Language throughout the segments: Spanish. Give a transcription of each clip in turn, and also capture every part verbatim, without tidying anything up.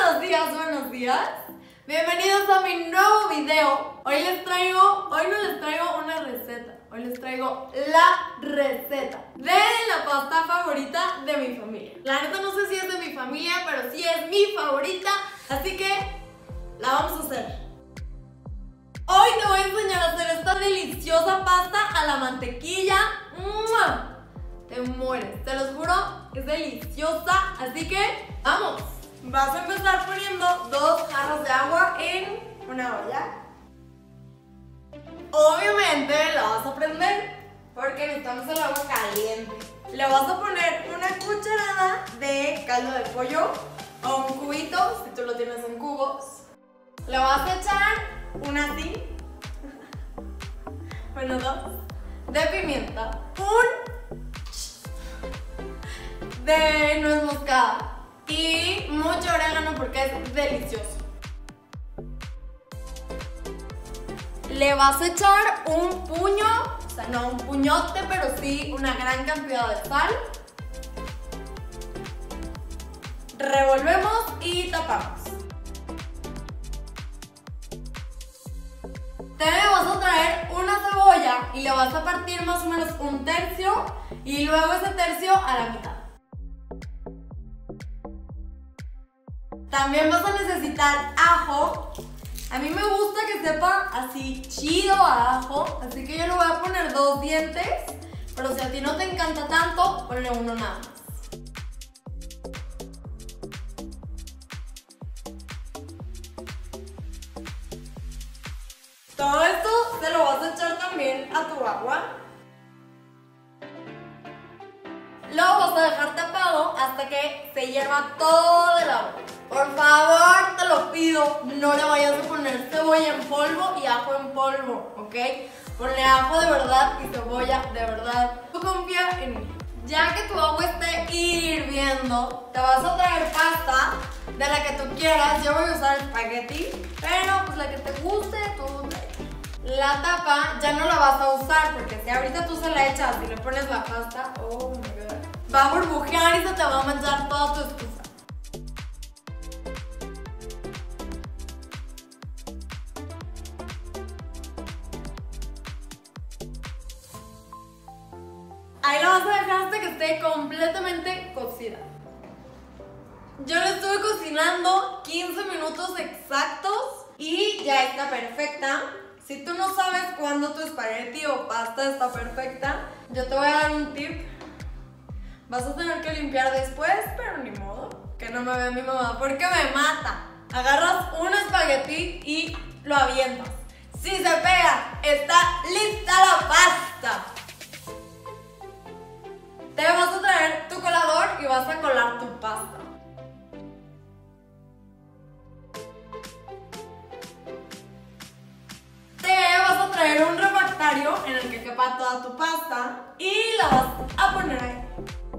Buenos días, buenos días. Bienvenidos a mi nuevo video. Hoy les traigo, hoy no les traigo una receta. Hoy les traigo la receta de la pasta favorita de mi familia. La neta no sé si es de mi familia, pero sí es mi favorita. Así que la vamos a hacer. Hoy te voy a enseñar a hacer esta deliciosa pasta a la mantequilla. ¡Mua! Te mueres, te los juro, es deliciosa. Así que vamos. Vas a empezar poniendo dos jarros de agua en una olla. Obviamente la vas a prender porque necesitamos el agua caliente. Le vas a poner una cucharada de caldo de pollo o un cubito, si tú lo tienes en cubos. Le vas a echar una así, bueno, dos, de pimienta, un de nuez moscada y mucho orégano porque es delicioso. Le vas a echar un puño, o sea, no un puñote, pero sí una gran cantidad de sal. Revolvemos y tapamos. Te vas a traer una cebolla y le vas a partir más o menos un tercio y luego ese tercio a la mitad. También vas a necesitar ajo. A mí me gusta que sepa así chido a ajo, así que yo le voy a poner dos dientes, pero si a ti no te encanta tanto, ponle uno nada más. Todo esto se lo vas a echar también a tu agua. Lo vas a dejar tapado hasta que se hierva todo el agua. Por favor, te lo pido, no le vayas a poner cebolla en polvo y ajo en polvo, ¿ok? Ponle ajo de verdad y cebolla de verdad. Tú confía en mí. Ya que tu agua esté hirviendo, te vas a traer pasta de la que tú quieras. Yo voy a usar espagueti, pero pues la que te guste, tú. La tapa ya no la vas a usar porque si ahorita tú se la echas y le pones la pasta, oh my god, va a burbujear y se te va a manchar toda tu estufa. Ahí la vas a dejar hasta que esté completamente cocida. Yo la estuve cocinando quince minutos exactos y ya está perfecta. Si tú no sabes cuándo tu espagueti o pasta está perfecta, yo te voy a dar un tip. Vas a tener que limpiar después, pero ni modo. Que no me vea mi mamá porque me mata. Agarras un espagueti y lo avientas. Si se pega, está lista la pasta. Te vas a traer tu colador y vas a colar tu pasta. Te vas a traer un refractario en el que quepa toda tu pasta y la vas a poner ahí.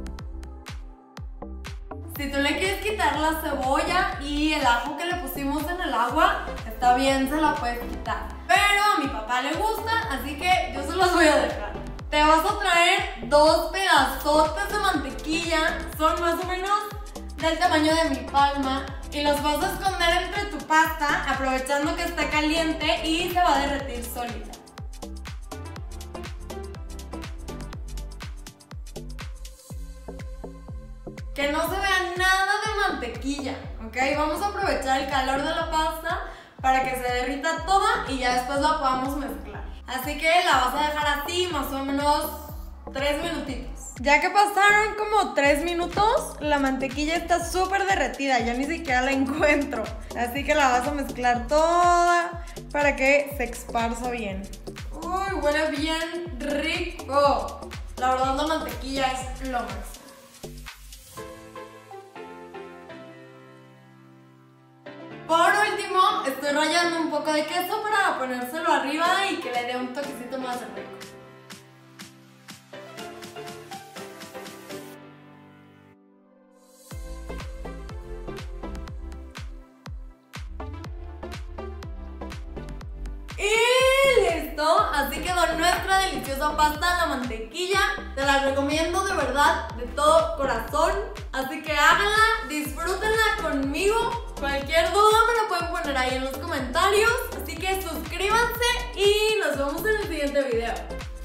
Si tú le quieres quitar la cebolla y el ajo que le pusimos en el agua, está bien, se la puedes quitar. Pero a mi papá le gusta, así que yo se los voy a dejar. Te vas a traer dos pedazotes de mantequilla, son más o menos del tamaño de mi palma, y los vas a esconder entre tu pasta, aprovechando que está caliente y se va a derretir solita. Que no se vea nada de mantequilla, ¿ok? Vamos a aprovechar el calor de la pasta para que se derrita toda y ya después la podamos mezclar. Así que la vas a dejar así más o menos tres minutitos. Ya que pasaron como tres minutos, la mantequilla está súper derretida, ya ni siquiera la encuentro. Así que la vas a mezclar toda para que se esparza bien. Uy, huele bien rico. La verdad la mantequilla es lo máximo. Por último, estoy rallando un poco de queso para ponérselo arriba y que le dé un toquecito más rico. Y listo, así quedó nuestra deliciosa pasta a la mantequilla. Te la recomiendo de verdad, de todo corazón. Así que háganla, disfrútenla conmigo. Cualquier duda me lo pueden poner ahí en los comentarios. Así que suscríbanse y nos vemos en el siguiente video.